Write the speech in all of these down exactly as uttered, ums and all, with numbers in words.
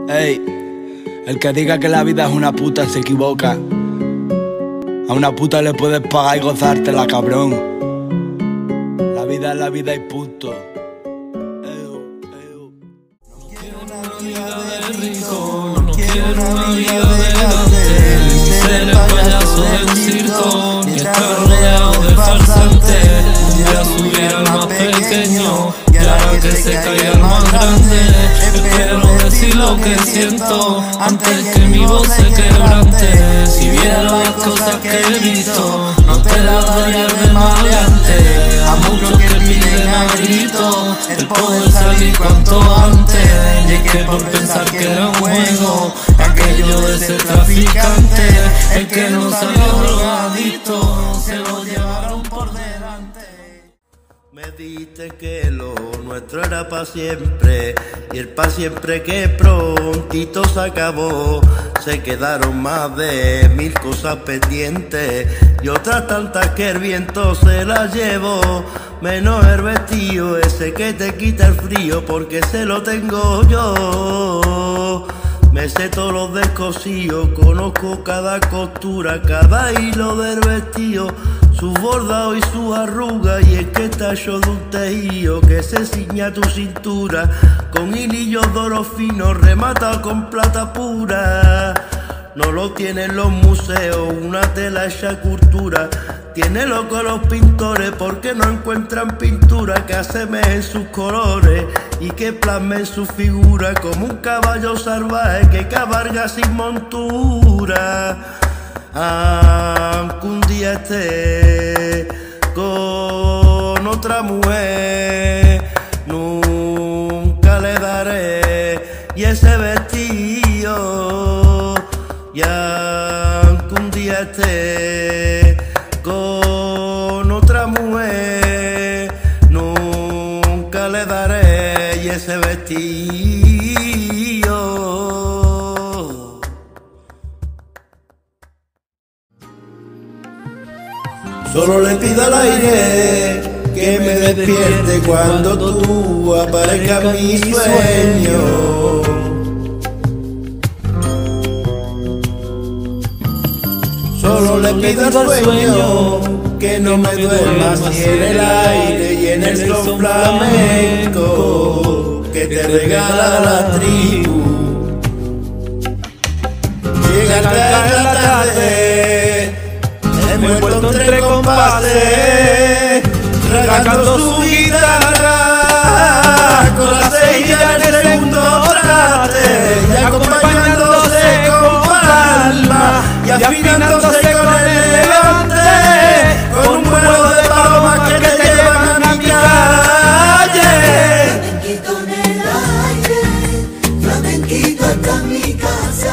Ey, el que diga que la vida es una puta se equivoca. A una puta le puedes pagar y gozártela, cabrón. La vida es la vida y punto. Eo, eo. No quiero una vida de rico, no quiero una vida de hotel, ni ser el payaso del circo, ni estar rodeado de farsantes. Un día subir al más pequeño y ahora que se caiga el más grande. Espero decir lo que siento antes que mi voz se quebrante. Si vieras las cosas que he visto, no te las daría de maleante. A muchos que piden a grito el poder salir cuanto antes. Y es que por pensar que era un juego, aquello de ser traficante, el que no salió drogadicto, se lo llevaron por delante. Me dijiste que lo nuestro era pa' siempre, y el pa' siempre que prontito se acabó. Se quedaron más de mil cosas pendientes, y otras tantas que el viento se las llevó. Menos el vestido ese que te quita el frío, porque se lo tengo yo. Me sé todos los descosíos, conozco cada costura, cada hilo del vestido, su bordado y su arruga, y es que está hecho de un tejido que se ciña tu cintura, con hilillos de oro fino rematado con plata pura. No lo tienen los museos, una tela hecha cultura. Tiene loco los pintores porque no encuentran pintura que asemejen sus colores y que plasmen su figura como un caballo salvaje que cabalga sin montura. Aunque un día esté con otra mujer, nunca le daré y ese vestido. Y aunque un día esté con otra mujer, nunca le daré y ese vestido. Solo le pido al aire que me despierte cuando tú aparezcas en mi sueño. Solo le pido al sueño que no me duerma si en el aire y en el son flamenco que te regala la tribu. Llega tarde la tarde, envuelto entre compases, regando su guitarra con la cejilla en el segundo traste, y acompañándose con palma y afinándose con el elegante, con un vuelo de palomas que te llevan a mi calle. Flamenquito en el aire, flamenquito está en mi casa.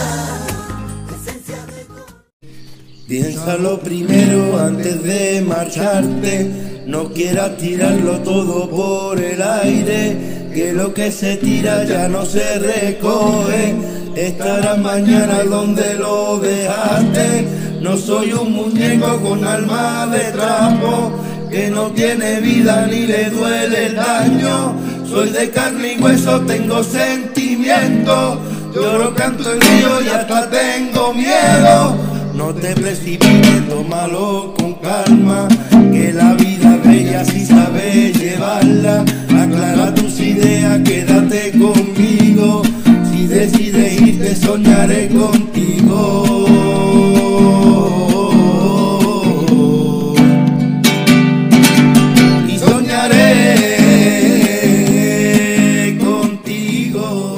Piénsalo primero antes de marcharte, no quieras tirarlo todo por el aire, que lo que se tira ya no se recoge. Estarás mañana donde lo dejaste. No soy un muñeco con alma de trapo que no tiene vida ni le duele el daño. Soy de carne y hueso, tengo sentimientos, lloro, canto en río y hasta tengo miedo. No te precipites, tómalo con calma, que la vida es bella si sabes llevarla. Aclara tus ideas, quédate conmigo. Si decides irte, soñaré contigo. Y soñaré contigo.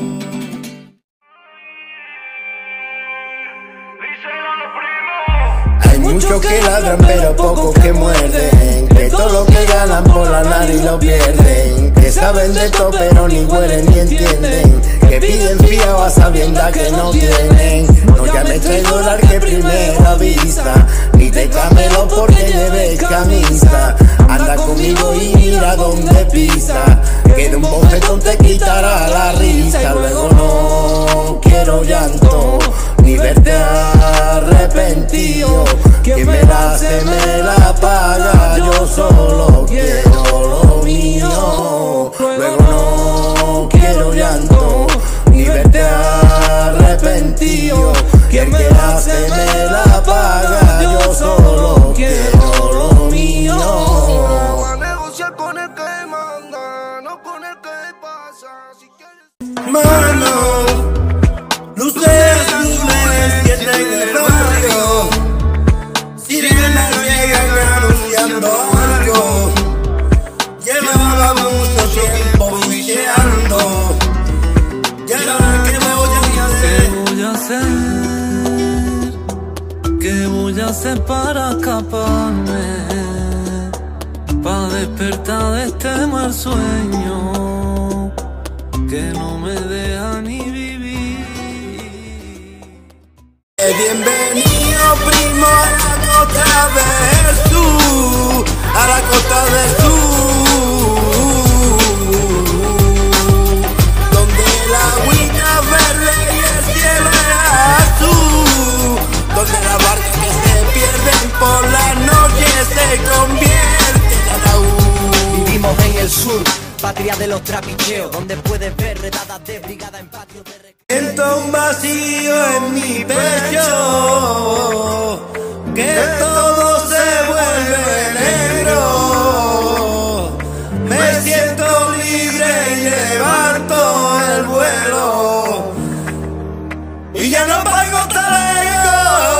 Hay muchos que ladran pero pocos que muerden, que todo lo que ganan por la nariz lo pierden, que saben de todo pero ni huelen ni entienden, que piden fiado a sabiendas que no tienen. No llames traidor que primera vista, ni te camelo porque lleves camisa. Anda conmigo y mira donde pisa, que de un bofetón te quitará la risa. Luego no quiero llanto, ni verte arrepentido, que me la hace me la paga, yo solo quiero lo mío. Luego no quiero llanto, ni verte Mano, luces azules que en el barrio, sirenas llegan anunciando algo. Llevaba mucho tiempo viciando. Y ahora ¿qué voy a hacer? ¿Qué voy a hacer? ¿Qué voy a hacer para escaparme? Pa' despertar de este mal sueño que no me deja ni vivir. Bienvenido primo a la costa del sur, a la costa del sur, donde la agüita es verde y el cielo es azul, donde las barcas que se pierden por la noche se convierten en ataúd. Vivimos en el sur, patria de los trapicheos, donde puedes ver redadas de brigada en patios de recreo. Siento un vacío en mi pecho, que todo se vuelve negro. Me siento libre y levanto el vuelo, y ya no pago talego.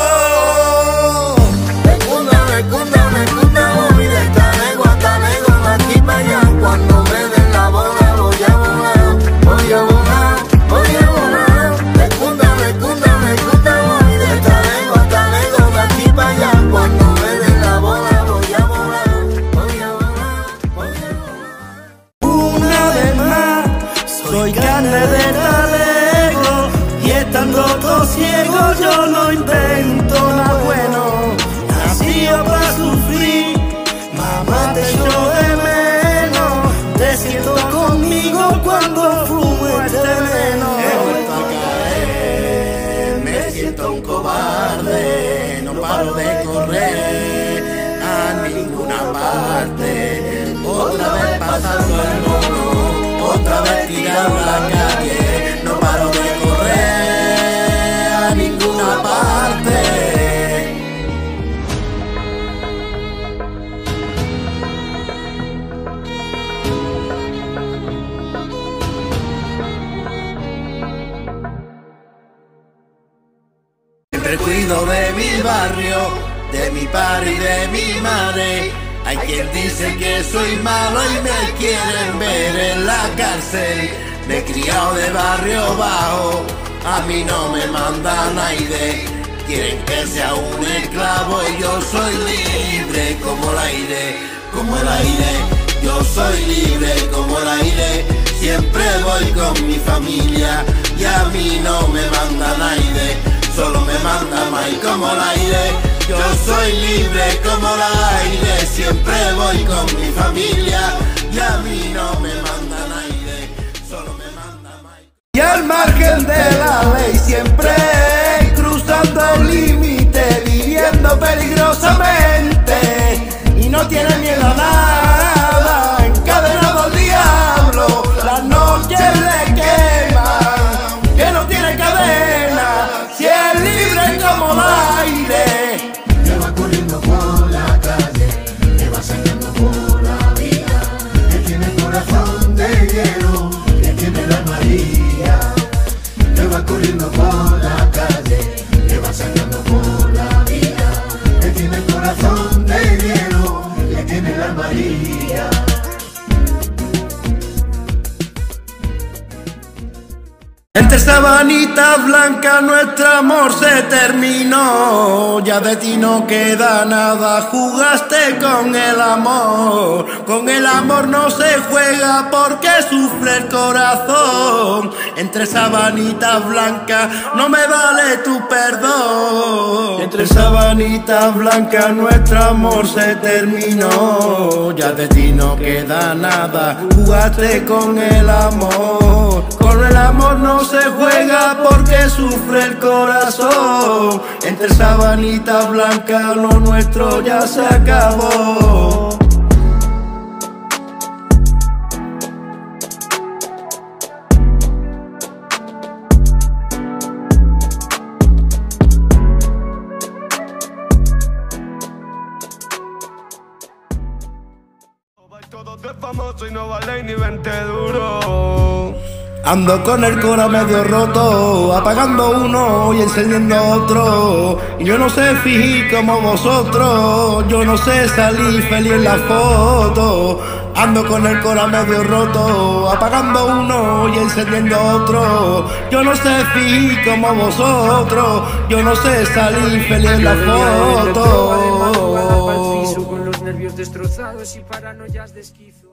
Me cunda, me cunda, me cunda, voy de talego a talego, de aquí para allá. Cuando me den la bola voy a volar, voy a volar, voy a volar. Me cunda, me cunda, me cunda, voy de talego a talego, de aquí para allá. Cuando me den la bola voy a volar, voy a volar, voy a volar. Una vez más, soy carne de talego, y estando todo ciego yo no invento nada bueno. Nacido para sufrir, mamá te echo de menos. Te siento conmigo cuando fumo este veneno. He vuelto a caer, me siento un cobarde. No paro de correr a ninguna parte. Otra vez pasando el mono, otra vez tirado a la calle. No paro de correr a ninguna parte. Siempre cuido de mi barrio, de mi padre y de mi madre. Hay quien dice que soy malo y me quieren ver en la cárcel. Me he criado de barrio bajo, a mí no me manda nadie. Quieren que sea un esclavo y yo soy libre como el aire, como el aire. Yo soy libre como el aire. Siempre voy con mi familia y a mí no me manda nadie. Solo me manda mal como el aire. Yo soy libre como el aire. Siempre voy con mi familia y a mí no me manda nadie. Solo me manda mal. Y al margen de la ley siempre cruzando el límite, viviendo peligrosamente y no tiene miedo a nada. Encadenado al diablo, las noches le queman, que no tiene cadena. Si es libre como el aire, que va corriendo por la calle, que va saliendo por la vida, que tiene el corazón de hielo, que tiene la María, que va corriendo por la calle, que va saliendo por la vida, que tiene el corazón de hielo, que tiene la María. entre sabanitas blancas nuestro amor se terminó. Ya de ti no queda nada, jugaste con el amor. Con el amor no se juega porque sufre el corazón. Entre sabanitas blancas no me vale tu perdón. Entre sabanitas blancas nuestro amor se terminó. Ya de ti no queda nada, jugaste con el amor. Con el amor no se juega porque sufre el corazón. Entre sabanitas blancas lo nuestro ya se acabó. Todos de famoso y no vale ni veinte duros. Ando con el cora medio roto, apagando uno y encendiendo otro. Y yo no sé fingir como vosotros, yo no sé salir feliz en la foto. Ando con el cora medio roto, apagando uno y encendiendo otro. Yo no sé fingir como vosotros, yo no sé salir feliz en la foto. Con los nervios destrozados y paranoias de esquizo.